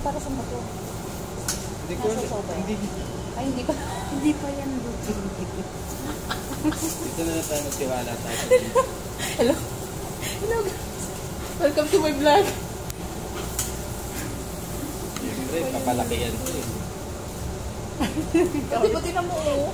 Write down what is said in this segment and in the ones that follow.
para sa moto. Hindi ko, hindi. Ay, hindi pa. Hindi pa yan. Dito na lang tayo magtiwala tayo. Hello? Hello guys. Welcome to my vlog. Siyempre, papalaki yan to eh. Kasi pati na mo oh.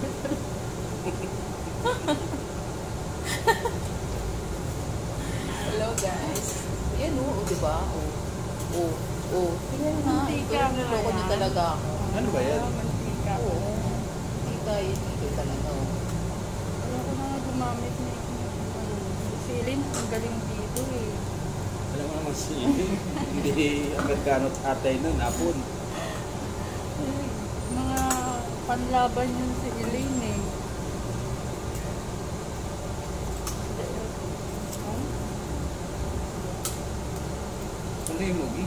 Hello guys. Yan oh, diba? Oh. Tingnan na. Niloko niyo talaga ako. Ano ba yan? Oo. Ito talaga oh. Kaya ko na gumamit na silin. Ang galing dito eh. Alam mo naman si hindi Amerikano at atay nun, hapon. Mga panlaban yun si Elaine eh. Ano yung mugi?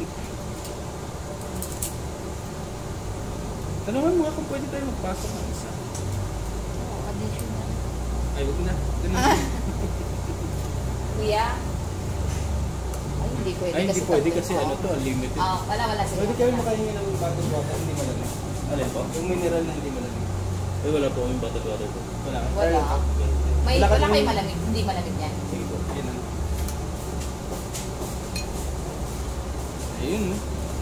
Tanungan mo nga kung pwede tayo magpasok ng isa. Additional. Ay, huwag na. Kuya? Ay, hindi pwede. Ay, hindi pwede kasi ano to, unlimited. Wala. Pwede kayo makahingi ng bottled water, hindi malamig. Alin po? Yung mineral na hindi malamig. Ay, wala po yung bottled water po. Wala. Wala kayo malamig. Hindi malamig yan. Sige po, yun lang. Ayun, no?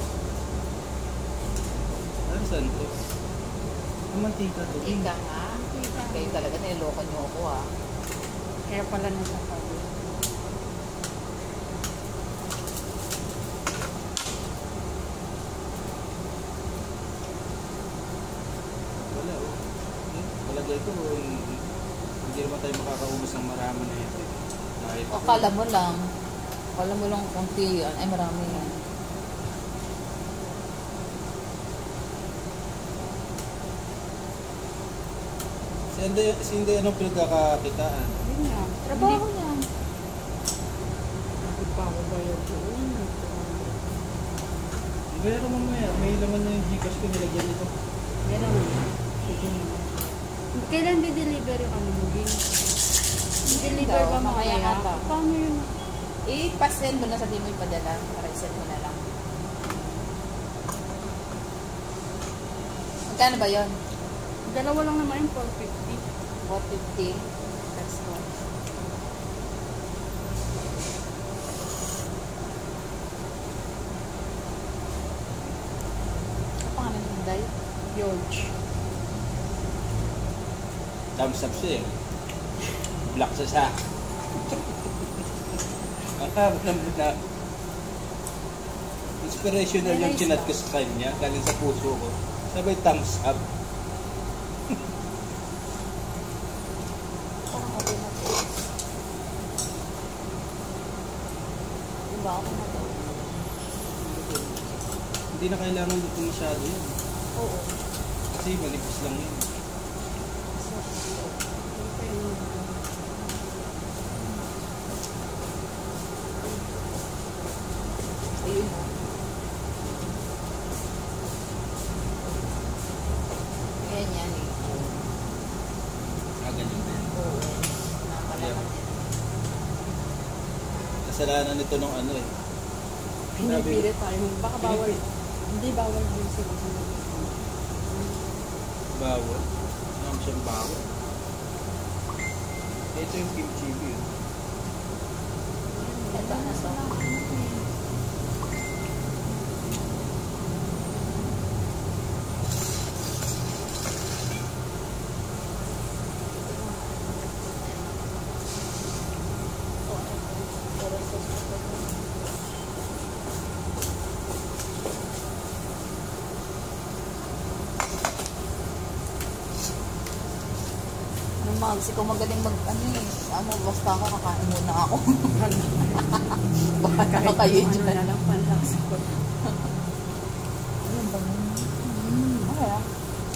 Ano saan to? Ang mantika to. Ika nga. Kayo talaga niloko niyo ako ah. Kaya pala nasa sabi. Wala, oh. Palagay ko, hindi naman tayo makakaubos ng marami na ito. Akala mo lang. Akala mo lang konti yan. Ay, marami yan. Si Inday, anong pinagkakakitaan? Yun nga. Trabaho niya. Hindi pa ako bayad doon. Pero mamaya, may laman na yung Gcash ko nilagyan nito. Yan ang sige na. Kailan di-deliver yung ano mo? Di-deliver ba mamaya mamaya? ata. Paano yun? I-pasend mo na sa di mo ipadala. Para isend mo na lang. Magkano ba yun? Dalawa lang naman yung 450. 450. That's all. Ano pangalan ng Inday? George. Thumbs up siya eh. Black sa Ang haba naman na inspirational yung chinat ko sa kanya, galing sa puso ko. Sabay thumbs up. Parang okay na po. Diba ako na to? Hindi na kailangan dito masyado yun. Oo. Kasi manipis lang yun. Ayun o. Ganyan yan eh. Ganyan din. Oo. Nakakalaman yan. Kasalanan nito nung ano eh. Pinipilit tayo. Baka bawal. Hindi bawal din sila. Bawal. Ano siyang bawal. Ito yung kimchi yun. Ito na sa Mags, ikaw magaling ano eh. Basta ako, kakain muna ako. Baka na kayo dyan. Ano na lang, panlasa ko. Ayun ba yun? Okay ah.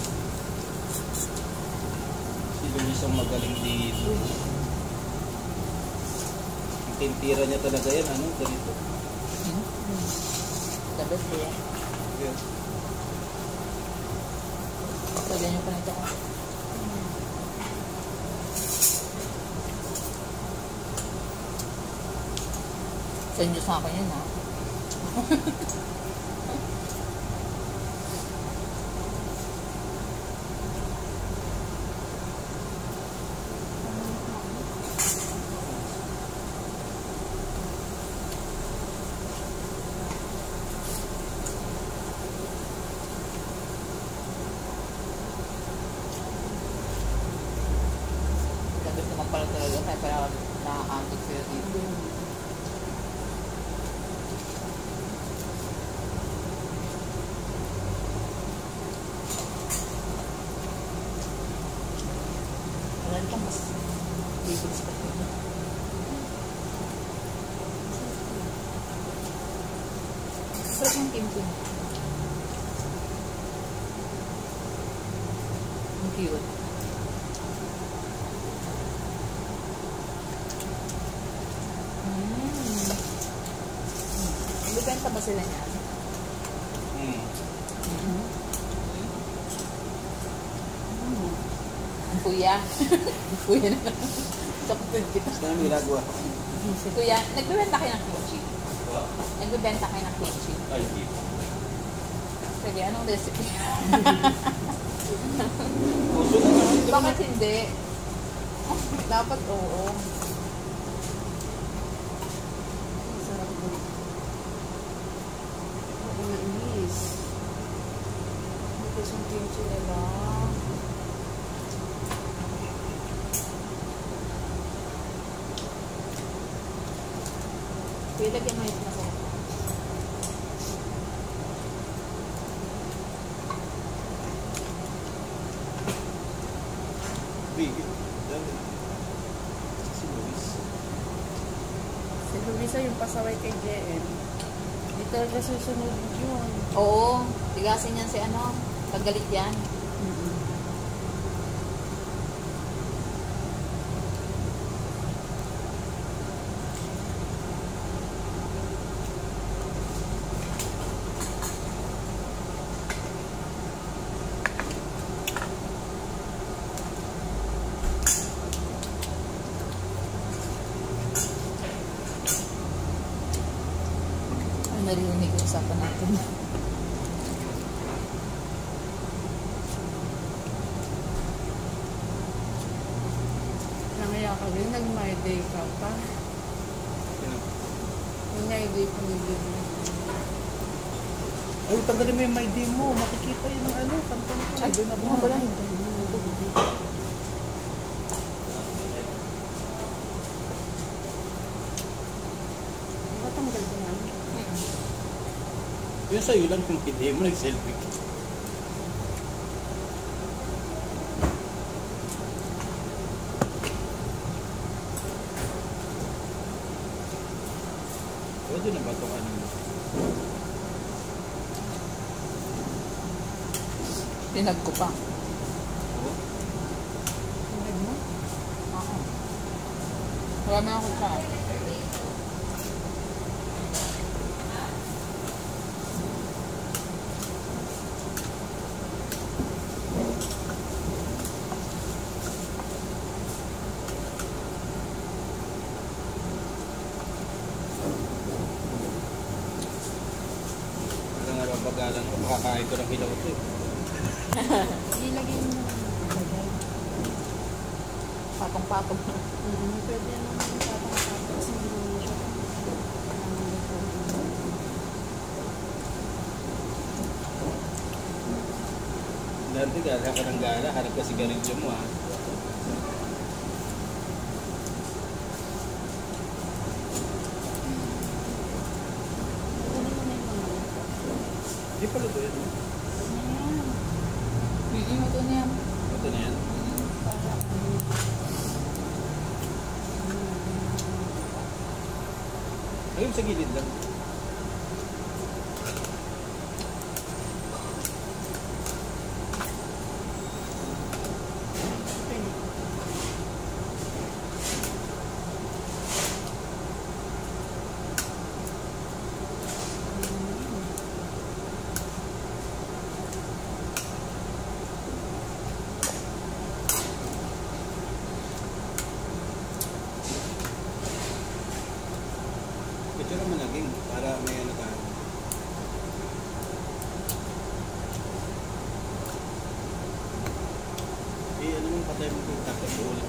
Si Luis ang magaling dito. Ang tintira niya talaga yan, ano, ganito. The best eh. Yeah. Pwede nyo pa nito ko. Send nyo sa akin yan ha. Masarap yung kimchi. Ang cute. Bibenta ba sila niyan? Kuya. Kuya na lang. Sakutod kita. Saan ang ginagawa? Kuya, nagbibenta kayo ng kimchi? Nagbibenta kayo ng kimchi? Ay, hindi. Sige, anong recipe? Puso na lang. Bakit hindi? Dapat oo. Sarap mo. Ako na inis. Ito yung kimchi nila. Kuya, lagyan mo yung masarap. Bigit. Si Luis. Si Luisa yung pasaway kay JM. Hindi talaga susunod yun. Oo, tigasin yan si ano. Paggalit yan. Ano narinig yung usapan natin? Nangaya ka rin, nag-my day ka pa. Yung my day ko nilili. Ay, tanggalin mo yung my day mo. Makikita yun ng ano. Kantong ko. Ay, doon na mga pala. Nakatanggal ko yan. Yung sa'yo lang kung hindi mo nag-selfie. Pwede na ba itong ano mo? Tinag ko pa. Oo. Tingnan mo. Oo. Wala na ako siya. Hanggang araw pag-alan ko, makakain ko ng hilaw ito. Ilagay mo na. Patong-patong. Pwede naman yung tapang-tapang kasi hindi naman siya. Dati gala ka ng gala, harap ka sigarilyo mo ha. Pwede naman yung mga. Di pala ito yan. Hindi mo ito niya. Ito na yan. Ayun sa gilid lang. Ito naman naging para may ano tayo. Ano mong patay mo kung tapos ulit.